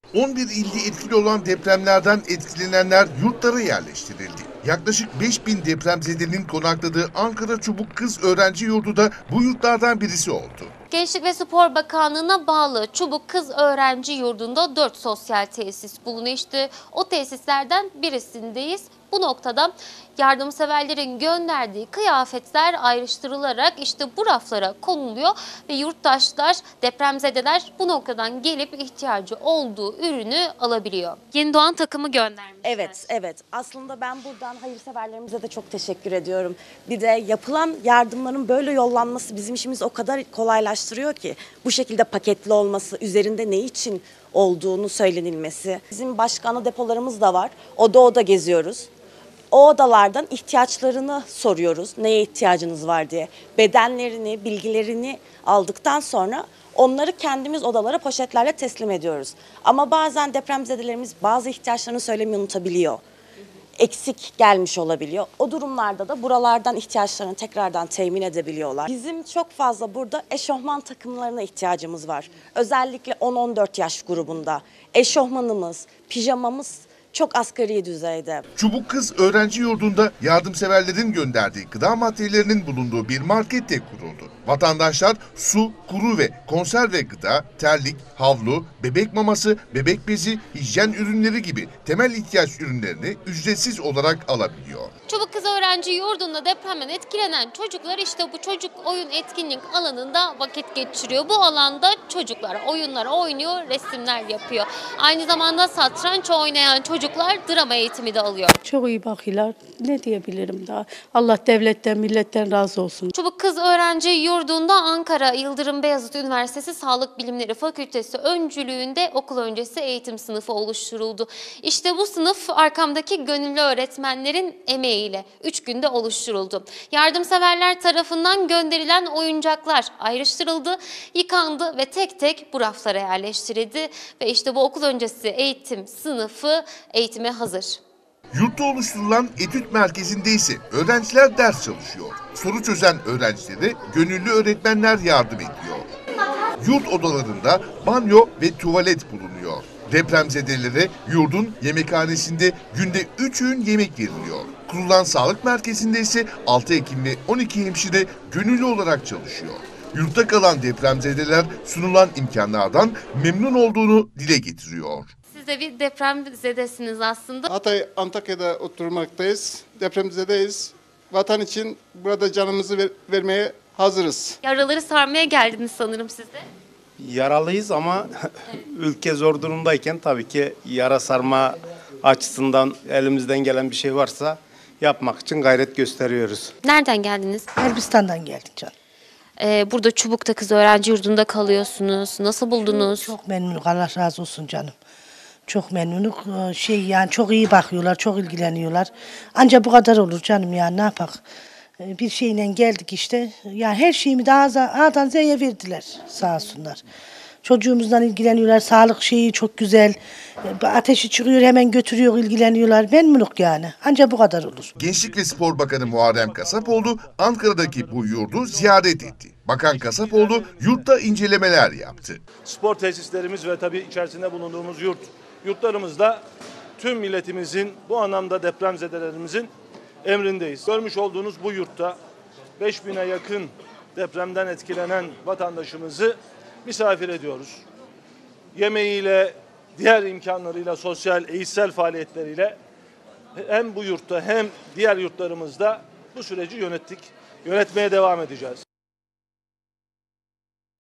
11 ilde etkili olan depremlerden etkilenenler yurtlara yerleştirildi. Yaklaşık 5000 depremzedenin konakladığı Ankara Çubuk Kız Öğrenci Yurdu da bu yurtlardan birisi oldu. Gençlik ve Spor Bakanlığı'na bağlı Çubuk Kız Öğrenci Yurdu'nda 4 sosyal tesis bulunuyor. İşte o tesislerden birisindeyiz. Bu noktada yardımseverlerin gönderdiği kıyafetler ayrıştırılarak işte bu raflara konuluyor ve yurttaşlar, depremzedeler bu noktadan gelip ihtiyacı olduğu ürünü alabiliyor. Yeni doğan takımı göndermişler. Evet. Aslında ben buradan hayırseverlerimize de çok teşekkür ediyorum. Bir de yapılan yardımların böyle yollanması bizim işimizi o kadar kolaylaştırıyor ki. Bu şekilde paketli olması, üzerinde ne için olduğunu söylenilmesi. Bizim başka depolarımız da var. Oda geziyoruz. O odalardan ihtiyaçlarını soruyoruz. Neye ihtiyacınız var diye. Bedenlerini, bilgilerini aldıktan sonra onları kendimiz odalara poşetlerle teslim ediyoruz. Ama bazen depremzedelerimiz bazı ihtiyaçlarını söylemeyi unutabiliyor. Eksik gelmiş olabiliyor. O durumlarda da buralardan ihtiyaçlarını tekrardan temin edebiliyorlar. Bizim çok fazla burada eşofman takımlarına ihtiyacımız var. Özellikle 10-14 yaş grubunda. Eşofmanımız, pijamamız çok asgari düzeyde. Çubuk Kız Öğrenci Yurdu'nda yardımseverlerin gönderdiği gıda maddelerinin bulunduğu bir market de kuruldu. Vatandaşlar su, kuru ve konserve gıda, terlik, havlu, bebek maması, bebek bezi, hijyen ürünleri gibi temel ihtiyaç ürünlerini ücretsiz olarak alabiliyor. Çubuk Kız Öğrenci Yurdu'nda depremden etkilenen çocuklar işte bu çocuk oyun etkinlik alanında vakit geçiriyor. Bu alanda çocuklar oyunlar oynuyor, resimler yapıyor. Aynı zamanda satranç oynayan çocuklar drama eğitimi de alıyor. Çok iyi bakıyorlar. Ne diyebilirim daha? Allah devletten, milletten razı olsun. Çubuk Kız Öğrenci Yurdu'nda Ankara Yıldırım Beyazıt Üniversitesi Sağlık Bilimleri Fakültesi öncülüğünde okul öncesi eğitim sınıfı oluşturuldu. İşte bu sınıf arkamdaki gönüllü öğretmenlerin emeğiyle 3 günde oluşturuldu. Yardımseverler tarafından gönderilen oyuncaklar ayrıştırıldı, yıkandı ve tek tek bu raflara yerleştirildi. Ve işte bu okul öncesi eğitim sınıfı eğitime hazır. Yurtta oluşturulan etüt merkezinde ise öğrenciler ders çalışıyor. Soru çözen öğrencilere gönüllü öğretmenler yardım ediyor. Yurt odalarında banyo ve tuvalet bulunuyor. Depremzedelere yurdun yemekhanesinde günde 3 öğün yemek veriliyor. Kurulan sağlık merkezinde ise 6 hekim ve 12 hemşire gönüllü olarak çalışıyor. Yurtta kalan depremzedeler sunulan imkanlardan memnun olduğunu dile getiriyor. Siz de bir depremzedesiniz aslında. Hatay, Antakya'da oturmaktayız. Depremzedeyiz. Vatan için burada canımızı vermeye hazırız. Yaraları sarmaya geldiniz sanırım siz de. Yaralıyız ama ülke zor durumdayken tabii ki yara sarma açısından elimizden gelen bir şey varsa yapmak için gayret gösteriyoruz. Nereden geldiniz? Elbistan'dan geldik canım. Burada Çubuk'ta Kız Öğrenci Yurdu'nda kalıyorsunuz. Nasıl buldunuz? Çok memnunum. Allah razı olsun canım. Çok memnunum. Yani çok iyi bakıyorlar, çok ilgileniyorlar. Ancak bu kadar olur canım ya, ne yapak? Bir şeyle geldik işte. Yani her şeyimi de A'dan Z'ye verdiler sağ olsunlar. Çocuğumuzdan ilgileniyorlar. Sağlık şeyi çok güzel. Ateşi çıkıyor hemen götürüyor, ilgileniyorlar. Memnunuk yani. Ancak bu kadar olur. Gençlik ve Spor Bakanı Muharrem Kasapoğlu Ankara'daki bu yurdu ziyaret etti. Bakan Kasapoğlu yurtta incelemeler yaptı. Spor tesislerimiz ve tabii içerisinde bulunduğumuz yurtlarımızda tüm milletimizin, bu anlamda depremzedelerimizin emrindeyiz. Görmüş olduğunuz bu yurtta 5000'e yakın depremden etkilenen vatandaşımızı misafir ediyoruz. Yemeğiyle, diğer imkanlarıyla, sosyal, eğitsel faaliyetleriyle hem bu yurtta hem diğer yurtlarımızda bu süreci yönettik. Yönetmeye devam edeceğiz.